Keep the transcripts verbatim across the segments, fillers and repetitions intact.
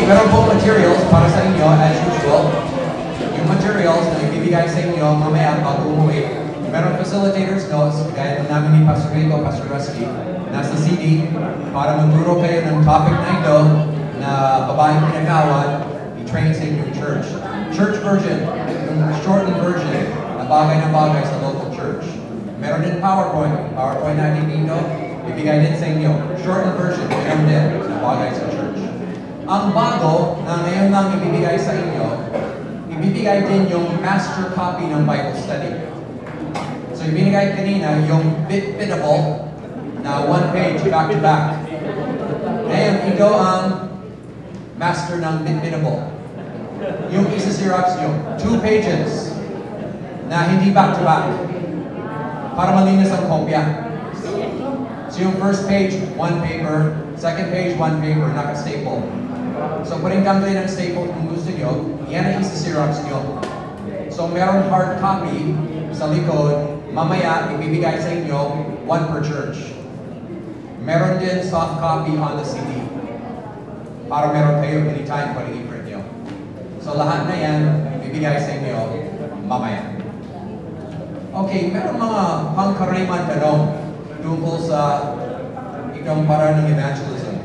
Okay, meron pong materials para sa inyo as usual. Yung materials na ibibigay sa inyo mamaya bago umuwi. Meron facilitators notes, gaya ng namin ni Pastor Rico, Pastor Rusty, nasa C D para magturo kayo ng topic na ito na babaeng pinagawan, i-train sa inyong church. Church version, yung shortened version na bagay na bagay sa local church. Meron din PowerPoint. PowerPoint natin dito, ibigay din sa inyo. Shortened version, meron din na bagay sa church. Ang bago na ngayon lang ibibigay sa inyo, ibibigay din yung master copy ng Bible study. So ibinigay kanina yung bit-bitable na one page back-to-back. Ngayon, ito ang master ng bit-bitable. Yung isa-xerox nyo, two pages na hindi back-to-back para malinis ang kopya. So yung first page, one paper. Second page, one paper, naka-staple. So pwedeng tanggalin ang staple kung gusto nyo, yan ang isa-xerox nyo. So meron hard copy sa likod, mamaya ibibigay sa inyo, one per church. Meron din soft copy on the C D. Para meron kayo anytime pwedeng i-print nyo. So lahat na yan, ibibigay sa inyo mamaya. Okay, meron mga pangkaraniwan tanong tungkol sa itong para ng evangelism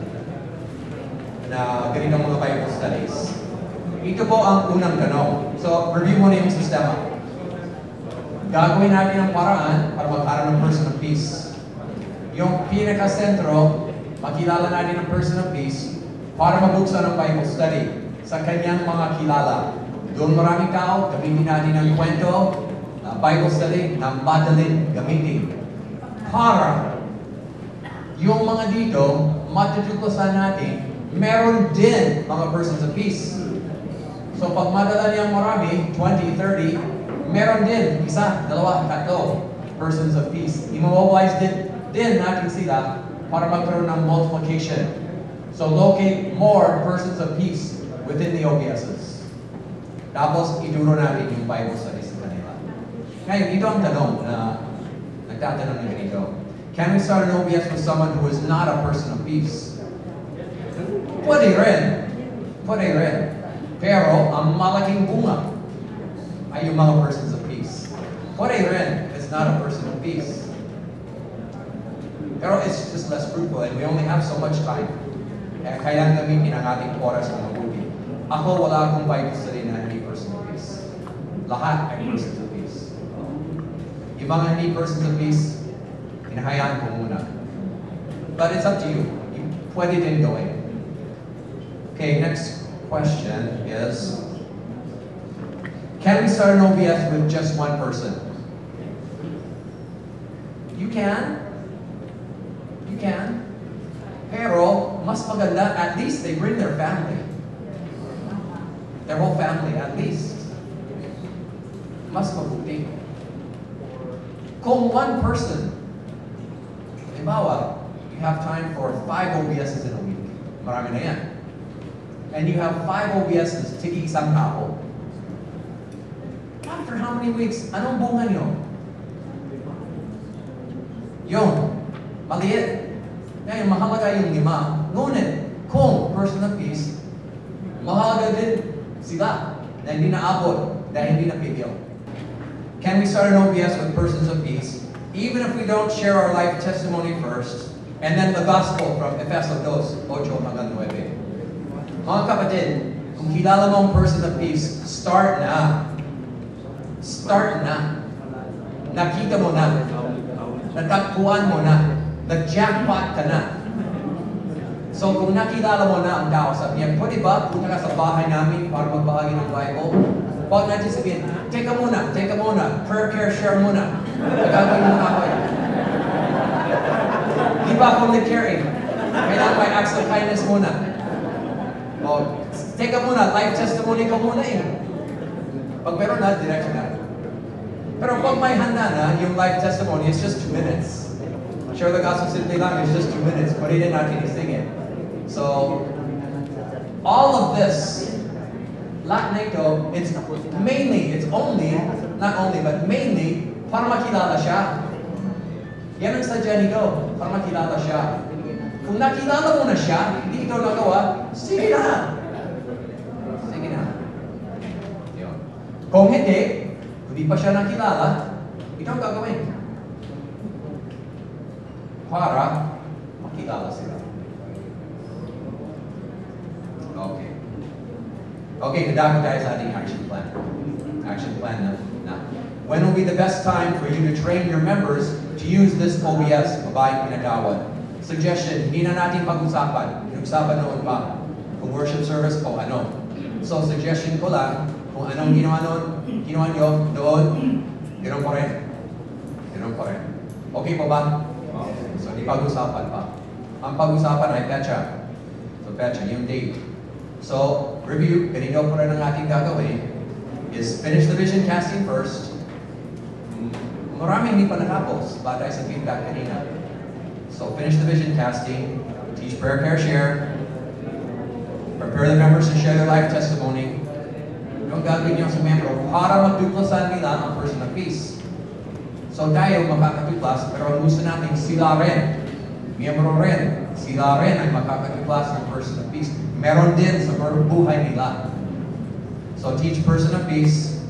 na ganitong mga Bible studies. Ito po ang unang tanong. So, review mo na yung sistema. Gagawin natin ang paraan para magkaroon ng person of peace. Yung pinaka-sentro, makilala natin ang person of peace para mabuksan ang Bible study sa kanyang mga kilala. Doon maraming tao, gamitin natin ang kwento, uh, Bible study na madalin gamitin. Para yung mga dito, matutuklasan natin, meron din mga persons of peace. So pag madala niyang marami, twenty, thirty, meron din, isa, dalawa, tatlo, persons of peace. I-mobilize din, din natin sila para magkaroon ng multiplication. So locate more persons of peace within the O B Ss. Tapos ituro natin yung Bible studies sa kanila. Ngayon, ito ang tanong na nagtatanong na ganito. Can we start an O B S with someone who is not a person of peace? Pwede rin. Pwede rin. Pero ang malaking bunga ay yung mga persons of peace. Pwede rin is not a person of peace. Pero it's just less fruitful and we only have so much time. Kaya kailangan gamitin ang ating oras na mabuti. Ako wala akong Bible study na hindi person of peace. Lahat ay persons of peace. Yung mga hindi persons of peace, hinahayaan ko muna. But it's up to you. Pwede din gawin. Okay, next question is, can we start an O B S with just one person? You can. You can. Pero, mas maganda, at least they bring their family. Their whole family, at least. Mas mabuti. Kung one person, halimbawa, you have time for five O B Ss in a week. Marami na yan. And you have five O B Ss, tigi isang tao. After how many weeks, anong bunga nyo? Yun. Maliit. Ngayon, mahalaga yung lima. Ngunit, kung person of peace, mahalaga din sila na hindi naabot, dahil hindi napigil. Can we start an O B S with persons of peace, even if we don't share our life testimony first, and then the gospel from Efeso two, eight hanggang nine? Mga kapatid, kung kilala mo ang person of peace, start na. Start na. Nakita mo na. Natagpuan mo na. Nag-jackpot ka na. So kung nakilala mo na ang tao, sabi niya, pwede ba punta ka sa bahay namin para magbahagi ng Bible? Huwag natin sabihin, teka muna, teka muna, prayer care share muna. Nagagawin muna ako eh. Di ba akong nag-care eh? Kailangan may acts of kindness muna. O, teka muna, life testimony ka muna eh. Pag meron na, diretso na. Pero pag may handa na, yung life testimony is just two minutes. Share the gospel simply lang, it's just two minutes. Pwede din natin i-sing it. So, all of this, lahat na ito, it's mainly, it's only, not only, but mainly, para makilala siya. Yan ang sadya nito, para makilala siya. Kung nakilala mo na siya, hindi ito nagawa, sige na. Kung hindi, hindi pa siya nakilala, ito ang gagawin. Para makilala sila. Okay. Okay, nadako tayo sa ating action plan. Action plan na, na. When will be the best time for you to train your members to use this O B S, Babaeng Pinatawad? Suggestion, hindi na natin pag-usapan. Pinag-usapan noon pa. Kung worship service o ano. So, suggestion ko lang, kung anong ginawa noon, ginawa nyo doon, ganoon pa rin. Ganoon pa rin. Okay po ba? So, di pag-usapan pa. Ang pag-usapan ay petsa. So, petsa, yung date. So, review, ganito pa rin ang ating gagawin is finish the vision casting first. Marami hindi pa natapos, batay sa feedback kanina. So, finish the vision casting, teach prayer, care, share, prepare the members to share their life testimony. Yung gagawin niyo sa membro para magtuklasan nila ang person of peace. So, tayo makakatuklas, pero ang gusto natin sila rin, miyembro rin, sila rin ay makakatuklas ng person of peace. Meron din sa buhay nila. So, teach person of peace.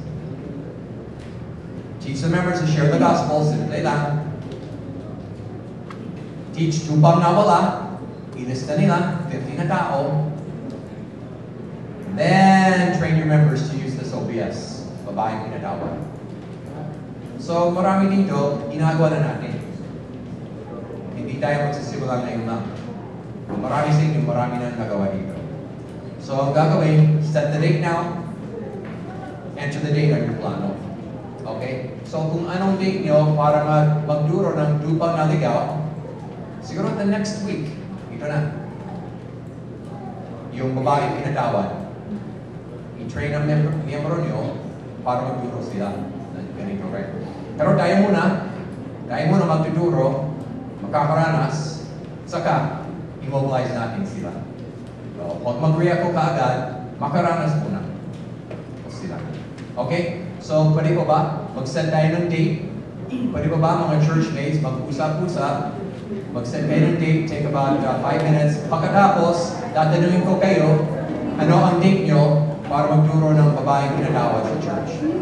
Teach the members to share the gospel, simple lang. Teach tupang nawala, ilista nila, fifty na tao. Then, train your members to use this O B S, Babaeng Pinatawad. So, marami dito, ginagawa na natin. Hindi tayo magsisimula ngayon lang. Marami sa inyo, marami na nagawa dito. So, ang gagawin, set the date now, enter the date on your plano. Okay? So, kung anong date nyo para mag magduro ng Dupang Naligaw, siguro the next week, ito na. Yung Babaeng Pinatawad. I-train ang miyembro, miyembro nyo para magduro sila. Ganito, right? Pero tayo muna, tayo muna magduduro, makakaranas, saka immobilize natin sila. So, huwag mag-react ko kaagad, makaranas muna sila. Okay? So, pwede pa ba? Mag-set tayo ng date. Pwede pa ba mga church mates, mag-usap-usap, mag-set kayo ng date, take about uh, five minutes. Pagkatapos, tatanungin ko kayo, ano ang date nyo para magturo ng Babaeng Pinatawad sa church.